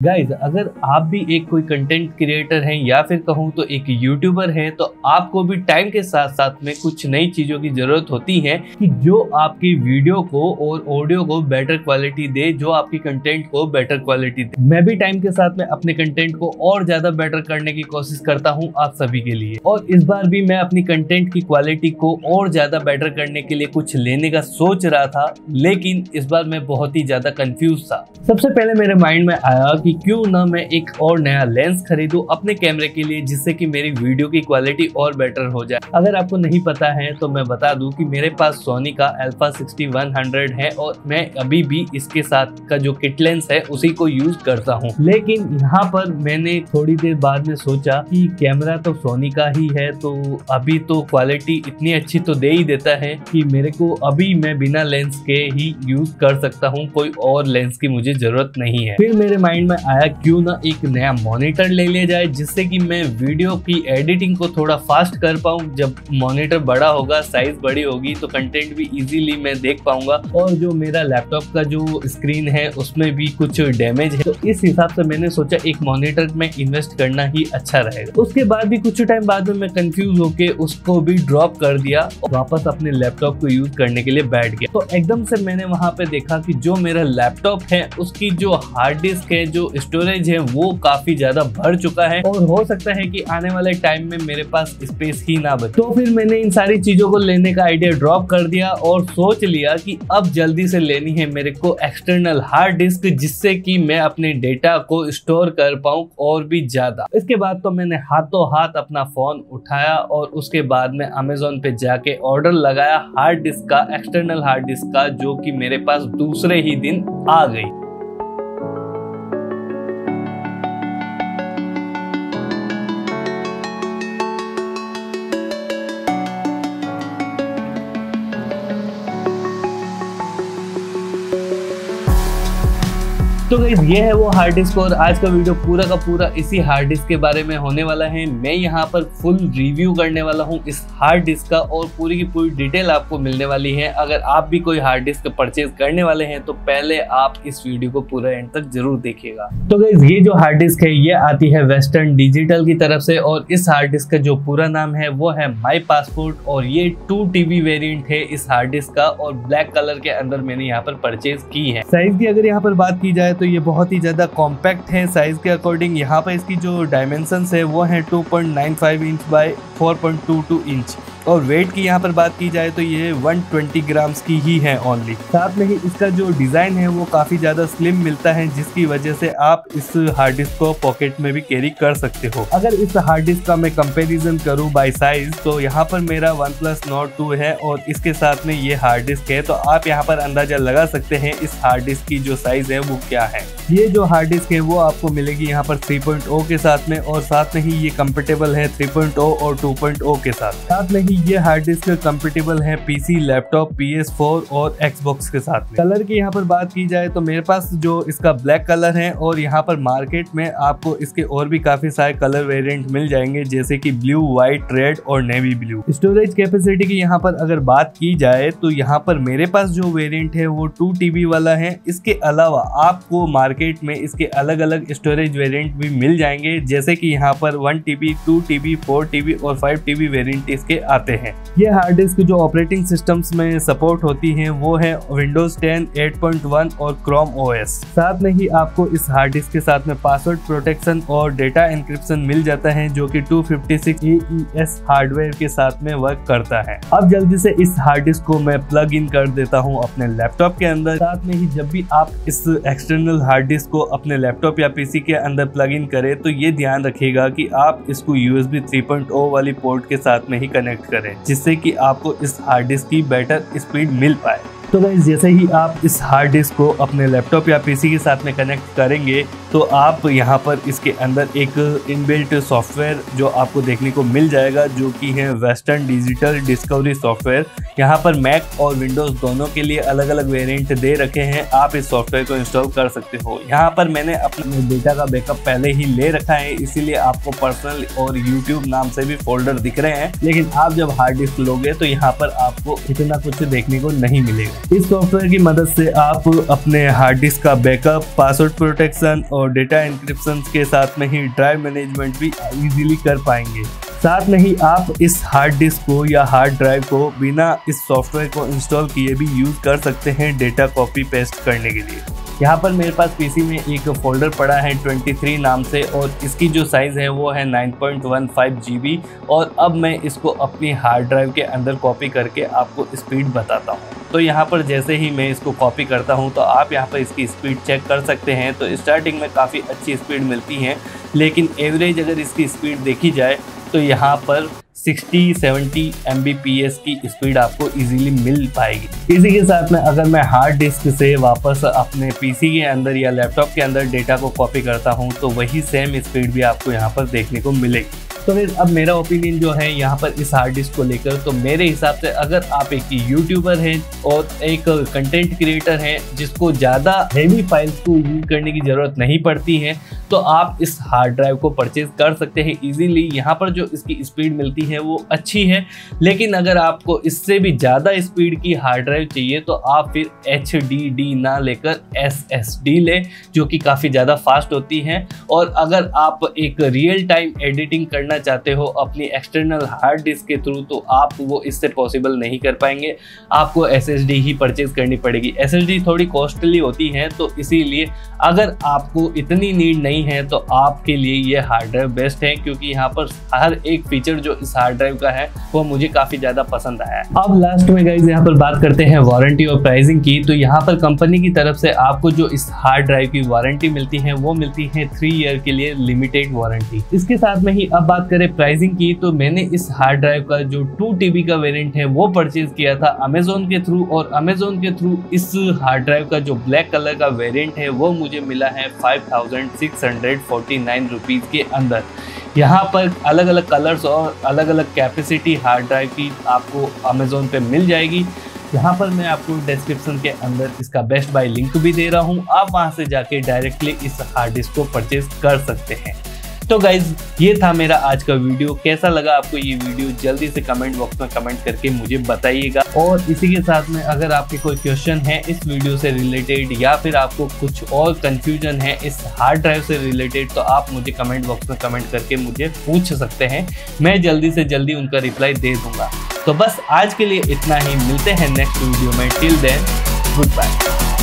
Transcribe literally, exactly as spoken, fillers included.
Guys, अगर आप भी एक कोई कंटेंट क्रिएटर हैं या फिर कहूँ तो एक यूट्यूबर हैं, तो आपको भी टाइम के साथ साथ में कुछ नई चीजों की जरूरत होती है कि जो आपकी वीडियो को और ऑडियो को बेटर क्वालिटी दे, जो आपकी कंटेंट को बेटर क्वालिटी दे। मैं भी टाइम के साथ में अपने कंटेंट को और ज्यादा बेटर करने की कोशिश करता हूँ आप सभी के लिए, और इस बार भी मैं अपनी कंटेंट की क्वालिटी को और ज्यादा बेटर करने के लिए कुछ लेने का सोच रहा था, लेकिन इस बार मैं बहुत ही ज्यादा कंफ्यूज था। सबसे पहले मेरे माइंड में आया कि क्यों ना मैं एक और नया लेंस खरीदूं अपने कैमरे के लिए, जिससे कि मेरी वीडियो की क्वालिटी और बेटर हो जाए। अगर आपको नहीं पता है तो मैं बता दूं कि मेरे पास सोनी का अल्फा सिक्सटी वन हंड्रेड है और मैं अभी भी इसके साथ का जो किट लेंस है उसी को यूज करता हूं। लेकिन यहाँ पर मैंने थोड़ी देर बाद में सोचा कि कैमरा तो सोनी का ही है, तो अभी तो क्वालिटी इतनी अच्छी तो दे ही देता है कि मेरे को अभी मैं बिना लेंस के ही यूज कर सकता हूँ, कोई और लेंस की मुझे जरूरत नहीं है। फिर मेरे माइंड में आया क्यों ना एक नया मॉनिटर ले लिया जाए, जिससे कि मैं वीडियो की एडिटिंग को थोड़ा फास्ट कर पाऊँ। जब मॉनिटर बड़ा होगा, साइज बड़ी होगी, तो कंटेंट भी इजीली मैं देख पाऊंगा, और जो मेरा लैपटॉप का जो स्क्रीन है उसमें भी कुछ डैमेज है, तो इस हिसाब से मैंने सोचा एक मॉनिटर में इन्वेस्ट करना ही अच्छा रहेगा। उसके बाद भी कुछ टाइम बाद में मैं कंफ्यूज होके उसको भी ड्रॉप कर दिया और वापस अपने लैपटॉप को यूज करने के लिए बैठ गया। तो एकदम से मैंने वहां पे देखा कि जो मेरा लैपटॉप है उसकी जो हार्ड डिस्क है, जो स्टोरेज है, वो काफी ज्यादा भर चुका है, और हो सकता है कि आने वाले टाइम में मेरे पास स्पेस ही ना बचे। तो फिर मैंने इन सारी चीजों को लेने का आइडिया ड्रॉप कर दिया और सोच लिया कि अब जल्दी से लेनी है मेरे को एक्सटर्नल हार्ड डिस्क, जिससे कि मैं अपने डेटा को स्टोर कर पाऊं और भी ज्यादा। इसके बाद तो मैंने हाथों हाथ अपना फोन उठाया और उसके बाद में अमेजोन पे जाके ऑर्डर लगाया हार्ड डिस्क का, एक्सटर्नल हार्ड डिस्क का, जो कि मेरे पास दूसरे ही दिन आ गई। तो गाइस, ये है वो हार्ड डिस्क, और आज का वीडियो पूरा का पूरा इसी हार्ड डिस्क के बारे में होने वाला है। मैं यहाँ पर फुल रिव्यू करने वाला हूँ इस हार्ड डिस्क का, और पूरी की पूरी डिटेल आपको मिलने वाली है। अगर आप भी कोई हार्ड डिस्क परचेज करने वाले हैं तो पहले आप इस वीडियो को पूरा एंड तक जरूर देखिएगा। तो गाइस, ये जो हार्ड डिस्क है ये आती है वेस्टर्न डिजिटल की तरफ से, और इस हार्ड डिस्क का जो पूरा नाम है वो है माई पासपोर्ट, और ये टू टीबी वेरिएंट है इस हार्ड डिस्क का, और ब्लैक कलर के अंदर मैंने यहाँ पर परचेज की है। साइज की अगर यहाँ पर बात की जाए तो ये बहुत ही ज्यादा कॉम्पैक्ट है साइज के अकॉर्डिंग। यहाँ पर इसकी जो डायमेंशंस है वो है two point nine five inch by four point two two inch, और वेट की यहाँ पर बात की जाए तो ये वन ट्वेंटी ग्राम्स की ही है ओनली। साथ में ही इसका जो डिजाइन है वो काफी ज्यादा स्लिम मिलता है, जिसकी वजह से आप इस हार्ड डिस्क को पॉकेट में भी कैरी कर सकते हो। अगर इस हार्ड डिस्क का मैं कंपैरिजन करूं बाय साइज, तो यहाँ पर मेरा वन प्लस नोट टू है और इसके साथ में ये हार्ड डिस्क है, तो आप यहाँ पर अंदाजा लगा सकते हैं इस हार्ड डिस्क की जो साइज है वो क्या है। ये जो हार्ड डिस्क है वो आपको मिलेगी यहाँ पर थ्री पॉइंट ओ के साथ में, और साथ में ही ये कंपेटेबल है थ्री पॉइंट ओ और टू पॉइंट ओ के साथ। साथ में ही ये हार्ड डिस्क कंपेटेबल है PC, laptop, P S four और एक्सबॉक्स के साथ में। कलर की यहाँ पर बात की जाए तो मेरे पास जो इसका ब्लैक कलर है, और यहाँ पर मार्केट में आपको इसके और भी काफी सारे कलर वेरिएंट मिल जाएंगे, जैसे कि ब्लू, व्हाइट, रेड और नेवी ब्लू। स्टोरेज कैपेसिटी की यहाँ पर अगर बात की जाए तो यहाँ पर मेरे पास जो वेरिएंट है वो टू टीबी वाला है। इसके अलावा आपको मार्केट में इसके अलग अलग स्टोरेज वेरिएंट भी मिल जाएंगे, जैसे कि यहाँ पर one TB, two TB, four TB और फाइव टीबी वेरिएंट इसके आते हैं। ये हार्ड डिस्क जो ऑपरेटिंग सिस्टम्स में सपोर्ट होती हैं वो है Windows ten, eight point one और क्रोम ओएस। साथ में ही आपको इस हार्ड डिस्क के साथ में पासवर्ड प्रोटेक्शन और डेटा एन्क्रिप्शन मिल जाता है, जो कि two fifty six A E S hardware के साथ में वर्क करता है। अब जल्दी से इस हार्ड डिस्क को मैं प्लग इन कर देता हूँ अपने लैपटॉप के अंदर। साथ में ही जब भी आप इस एक्सटर्नल हार्ड डिस्क को अपने लैपटॉप या पीसी के अंदर प्लग इन करें तो ये ध्यान रखिएगा कि आप इसको यूएसबी थ्री पॉइंट ओ वाली पोर्ट के साथ में ही कनेक्ट करें, जिससे कि आपको इस हार्ड डिस्क की बेटर स्पीड मिल पाए। तो गाइस, जैसे ही आप इस हार्ड डिस्क को अपने लैपटॉप या पीसी के साथ में कनेक्ट करेंगे तो आप यहाँ पर इसके अंदर एक इनबिल्ट सॉफ्टवेयर जो आपको देखने को मिल जाएगा, जो कि है वेस्टर्न डिजिटल डिस्कवरी सॉफ्टवेयर। यहाँ पर मैक और विंडोज दोनों के लिए अलग अलग वेरिएंट दे रखे हैं, आप इस सॉफ्टवेयर को इंस्टॉल कर सकते हो। यहाँ पर मैंने अपने डेटा का बैकअप पहले ही ले रखा है, इसीलिए आपको पर्सनल और यूट्यूब नाम से भी फोल्डर दिख रहे हैं, लेकिन आप जब हार्ड डिस्क लोगे तो यहाँ पर आपको इतना कुछ देखने को नहीं मिलेगा। इस सॉफ्टवेयर की मदद से आप अपने हार्ड डिस्क का बैकअप, पासवर्ड प्रोटेक्शन और डेटा इंक्रिप्शन के साथ में ही ड्राइव मैनेजमेंट भी इजीली कर पाएंगे। साथ में ही आप इस हार्ड डिस्क को या हार्ड ड्राइव को बिना इस सॉफ्टवेयर को इंस्टॉल किए भी यूज़ कर सकते हैं डेटा कॉपी पेस्ट करने के लिए। यहाँ पर मेरे पास पीसी में एक फोल्डर पड़ा है तेईस नाम से और इसकी जो साइज़ है वो है nine point one five G B और अब मैं इसको अपनी हार्ड ड्राइव के अंदर कॉपी करके आपको स्पीड बताता हूँ। तो यहाँ पर जैसे ही मैं इसको कॉपी करता हूँ तो आप यहाँ पर इसकी स्पीड चेक कर सकते हैं। तो स्टार्टिंग में काफ़ी अच्छी स्पीड मिलती है, लेकिन एवरेज अगर इसकी स्पीड देखी जाए तो यहाँ पर sixty seventy M B P S की स्पीड आपको इजीली मिल पाएगी। इसी के साथ में अगर मैं हार्ड डिस्क से वापस अपने पीसी के अंदर या लैपटॉप के अंदर डेटा को कॉपी करता हूं तो वही सेम स्पीड भी आपको यहां पर देखने को मिलेगी। तो फिर अब मेरा ओपिनियन जो है यहाँ पर इस हार्ड डिस्क को लेकर, तो मेरे हिसाब से अगर आप एक यूट्यूबर हैं और एक कंटेंट क्रिएटर हैं जिसको ज़्यादा हेवी फाइल्स को यूज करने की ज़रूरत नहीं पड़ती है, तो आप इस हार्ड ड्राइव को परचेज कर सकते हैं इजीली। यहाँ पर जो इसकी स्पीड मिलती है वो अच्छी है, लेकिन अगर आपको इससे भी ज़्यादा स्पीड की हार्ड ड्राइव चाहिए तो आप फिर एच डी डी ना लेकर एस एस डी लें, जो कि काफ़ी ज़्यादा फास्ट होती है। और अगर आप एक रियल टाइम एडिटिंग करना चाहते हो अपनी एक्सटर्नल हार्ड डिस्क के थ्रू, तो आप वो इससे पॉसिबल नहीं कर पाएंगे, आपको एस एस डी ही परचेज करनी पड़ेगी। एस एस डी थोड़ी कॉस्टली होती है, तो इसीलिए अगर आपको इतनी नीड नहीं है तो आपके लिए ये हार्ड ड्राइव बेस्ट है, क्योंकि यहाँ पर हर एक फीचर जो इस हार्ड ड्राइव का है वो मुझे काफी ज्यादा पसंद आया। अब लास्ट में गाइस यहाँ पर बात करते हैं वारंटी और प्राइसिंग की। तो यहाँ पर कंपनी की तरफ से आपको जो इस हार्ड ड्राइव की वारंटी मिलती है वो मिलती है थ्री ईयर के लिए लिमिटेड वारंटी। इसके साथ में ही अब बात करें प्राइसिंग की, तो मैंने इस हार्ड ड्राइव का जो टू टीबी का वेरिएंट है वो परचेज किया था अमेजोन के थ्रू, और अमेजोन के थ्रू इस हार्ड ड्राइव का जो ब्लैक कलर का वेरिएंट है वो मुझे मिला है five thousand six hundred forty nine rupees के अंदर। यहाँ पर अलग अलग कलर्स और अलग अलग कैपेसिटी हार्ड ड्राइव की आपको अमेजोन पे मिल जाएगी। यहाँ पर मैं आपको डिस्क्रिप्शन के अंदर इसका बेस्ट बाय लिंक भी दे रहा हूँ, आप वहाँ से जाके डायरेक्टली इस हार्ड डिस्क को परचेज कर सकते हैं। तो गाइज ये था मेरा आज का वीडियो। कैसा लगा आपको ये वीडियो जल्दी से कमेंट बॉक्स में कमेंट करके मुझे बताइएगा। और इसी के साथ में अगर आपके कोई क्वेश्चन है इस वीडियो से रिलेटेड या फिर आपको कुछ और कंफ्यूजन है इस हार्ड ड्राइव से रिलेटेड, तो आप मुझे कमेंट बॉक्स में कमेंट करके मुझे पूछ सकते हैं, मैं जल्दी से जल्दी उनका रिप्लाई दे दूंगा। तो बस आज के लिए इतना ही, मिलते हैं नेक्स्ट वीडियो में। Till then good bye.